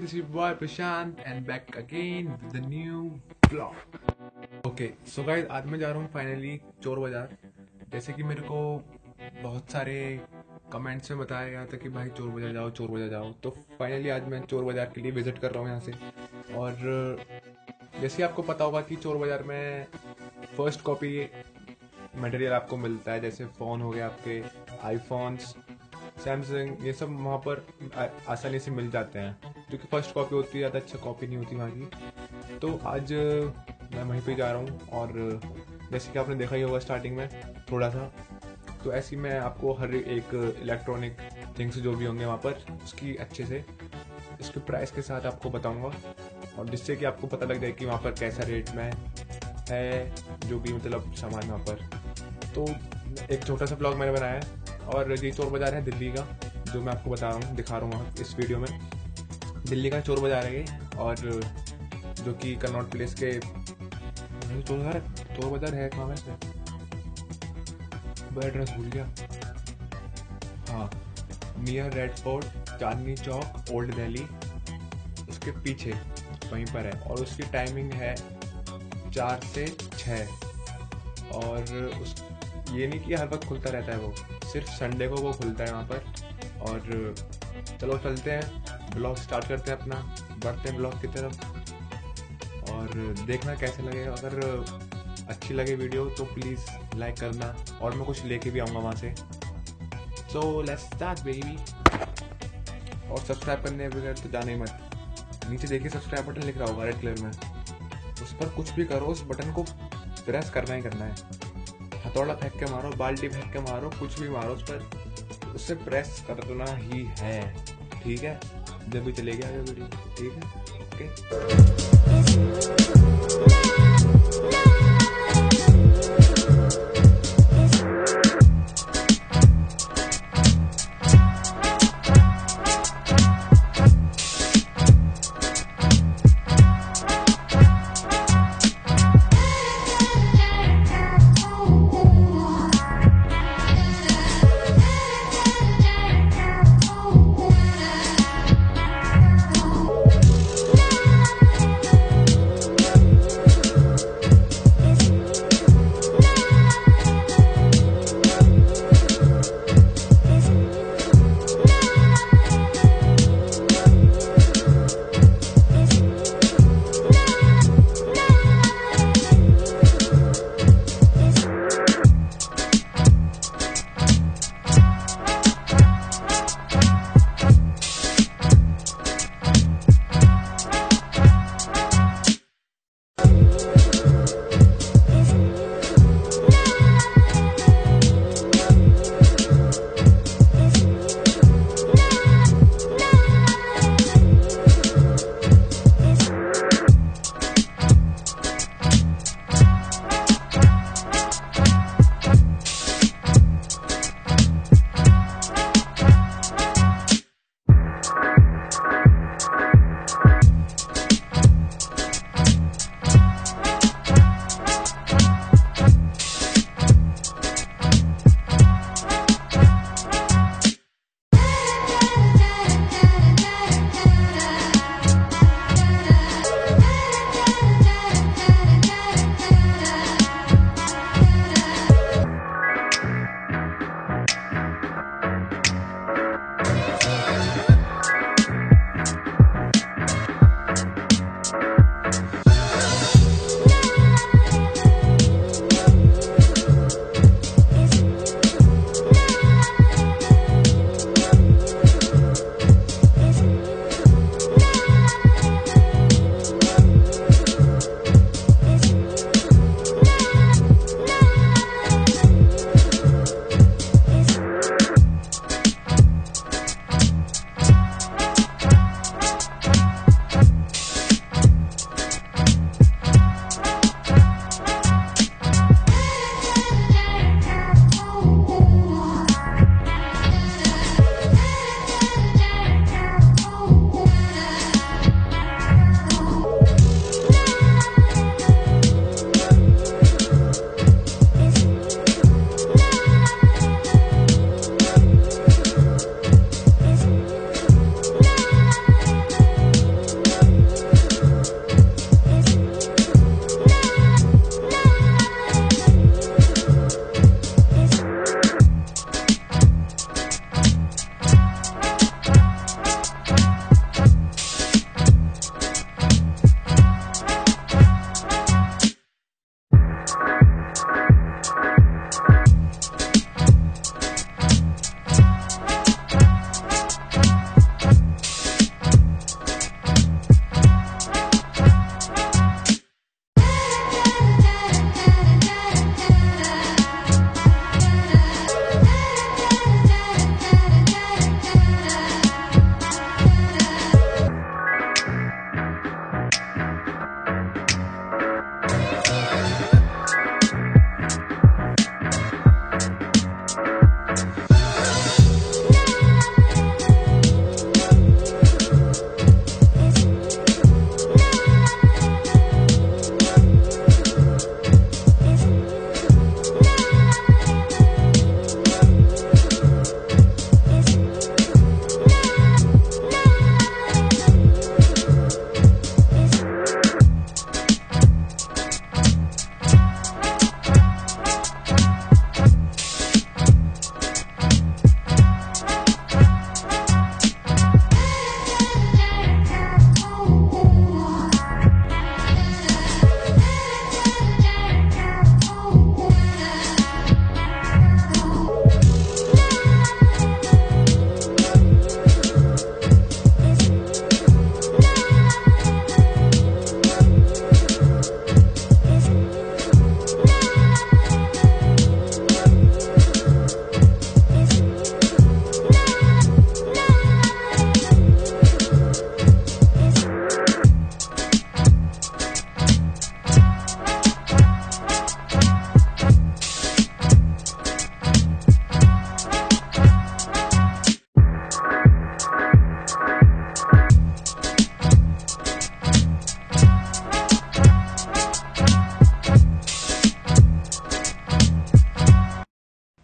this is your boy Prashant and back again with the new vlog. Okay, so guys, आज मैं जा रहा हूँ फाइनली चोर बाजार। जैसे कि मेरे को बहुत सारे कमेंट्स में बताया गया था कि भाई चोर बाजार जाओ, चोर बाजार जाओ। तो फाइनली आज मैं चोर बाजार के लिए विजिट कर रहा हूँ यहाँ से। और जैसे आपको पता होगा कि चोर बाजार में फर्स्ट कॉपी मटेरियल आपको मिलता है, जैसे फ़ोन हो गया, आपके आईफोन्स, सैमसंग, ये सब वहाँ पर आसानी से मिल जाते हैं, क्योंकि फर्स्ट कॉपी होती है, ज़्यादा अच्छा कॉपी नहीं होती वहाँ की। तो आज मैं वहीं पे जा रहा हूँ और जैसे कि आपने देखा ही होगा स्टार्टिंग में थोड़ा सा, तो ऐसे ही मैं आपको हर एक इलेक्ट्रॉनिक थिंग्स जो भी होंगे वहाँ पर उसकी अच्छे से इसके प्राइस के साथ आपको बताऊँगा, और जिससे कि आपको पता लग जाए कि वहाँ पर कैसा रेट में है जो भी मतलब सामान वहाँ पर। तो एक छोटा सा ब्लॉग मैंने बनाया है, और ये चोर बाज़ार है दिल्ली का, जो मैं आपको बता रहा हूँ, दिखा रहा हूँ इस वीडियो में। दिल्ली का चोर बाज़ार है ये, और जो कि कनॉट प्लेस के चोर बाज़ार है कहाँ वैसे, वो एड्रेस भूल गया। हाँ, near Red Fort, Chandni Chowk, Old Delhi, उसके पीछे वहीं पर है। और उसकी टाइमिंग है 4 से 6, और उस ये नहीं कि हर वक्त खुलता रहता है, वो सिर्फ संडे को वो खुलता है वहाँ पर। और चलो चलते हैं, ब्लॉग स्टार्ट करते हैं अपना, बढ़ते हैं ब्लॉग की तरफ और देखना कैसे लगे। अगर अच्छी लगे वीडियो तो प्लीज़ लाइक करना, और मैं कुछ लेके भी आऊँगा वहाँ से। So let's start baby. और सब्सक्राइब करने बगैर तो जाना ही मत। नीचे देखिए सब्सक्राइब बटन लिख रहा होगा रेड कलर में, उस पर कुछ भी करो, उस बटन को प्रेस करना ही करना है। हथौड़ा फेंक के मारो, बाल्टी फेंक के मारो, कुछ भी मारो, उस पर उससे प्रेस करना ही है, ठीक है। जब भी चलेगी आगे वीडियो, ठीक है, ओके।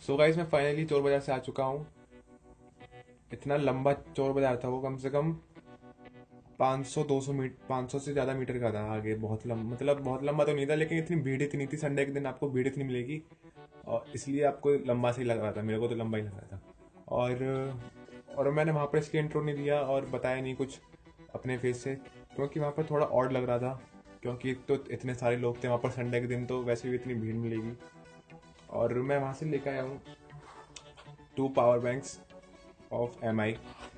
सो गाइस मैं फाइनली चोर बाजार से आ चुका हूँ। इतना लंबा चोर बाजार था वो, कम से कम 500-200 मीटर, 500 से ज़्यादा मीटर का था आगे। बहुत लंबा, मतलब बहुत लंबा तो नहीं था, लेकिन इतनी भीड़ इतनी थी। संडे के दिन आपको भीड़ इतनी मिलेगी, और इसलिए आपको लंबा से ही लग रहा था। मेरे को तो लंबा ही लग रहा था। और मैंने वहाँ पर इसलिए इंट्रो नहीं दिया और बताया नहीं कुछ अपने फेस से, क्योंकि वहाँ पर थोड़ा ऑड लग रहा था। क्योंकि एक तो इतने सारे लोग थे वहाँ पर, संडे के दिन तो वैसे भी इतनी भीड़ मिलेगी। और मैं वहाँ से लेकर आया हूँ 2 पावर बैंक्स ऑफ MI।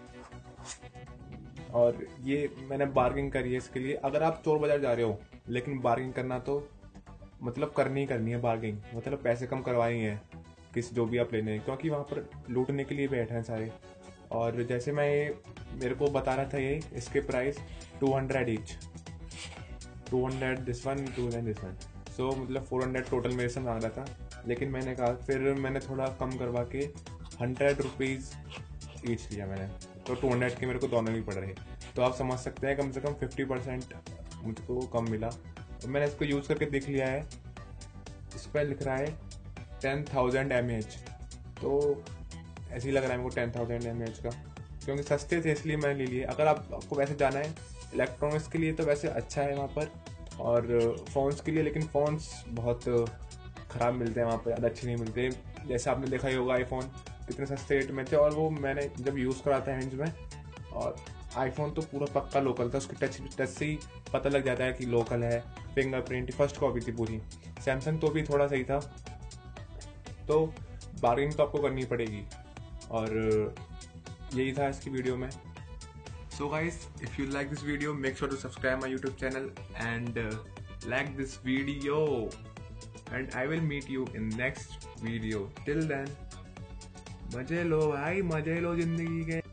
और ये मैंने बार्गिंग करी है इसके लिए। अगर आप चोर बाजार जा रहे हो, लेकिन बार्गिंग करना तो मतलब करनी ही करनी है बार्गिंग, मतलब पैसे कम करवाए हैं किस जो भी आप लेने हैं, क्योंकि वहाँ पर लूटने के लिए बैठे हैं सारे। और जैसे मैं मेरे को बता रहा था ये, इसके price 200 each, 200 this one, 200 this one. So मतलब 400 टोटल मेरे से मांग रहा था, लेकिन मैंने कहा, फिर मैंने थोड़ा कम करवा के 100 रुपीज़ ईच लिया मैंने। तो 200 के मेरे को दोनों ही पड़ रहे। तो आप समझ सकते हैं कम से कम 50% मुझको कम मिला। और मैंने इसको यूज़ करके देख लिया है। इस पर लिख रहा है 10,000 mAh। तो ऐसे ही लग रहा है मेरे को 10,000 mAh का, क्योंकि सस्ते थे इसलिए मैंने ले लिए। अगर आपको वैसे जाना है इलेक्ट्रॉनिक्स के लिए तो वैसे अच्छा है वहाँ पर, और फ़ोन्स के लिए, लेकिन फ़ोन्स बहुत ख़राब मिलते हैं वहाँ पर, ज़्यादा अच्छे नहीं मिलते। जैसे आपने देखा ही होगा आईफोन कितने सस्ते रेट में थे, और वो मैंने जब यूज़ करा था हैंड्स में, और आईफोन तो पूरा पक्का लोकल था। उसकी टच से ही पता लग जाता है कि लोकल है। फिंगरप्रिंट फर्स्ट कॉपी थी पूरी। सैमसंग तो भी थोड़ा सही था। तो बार्गेनिंग तो आपको करनी पड़ेगी, और यही था इसकी वीडियो में। So guys, if you like this video, make sure to subscribe my YouTube channel and like this video, and I will meet you in next video. Till then, मजे लो भाई, मजे लो जिंदगी के।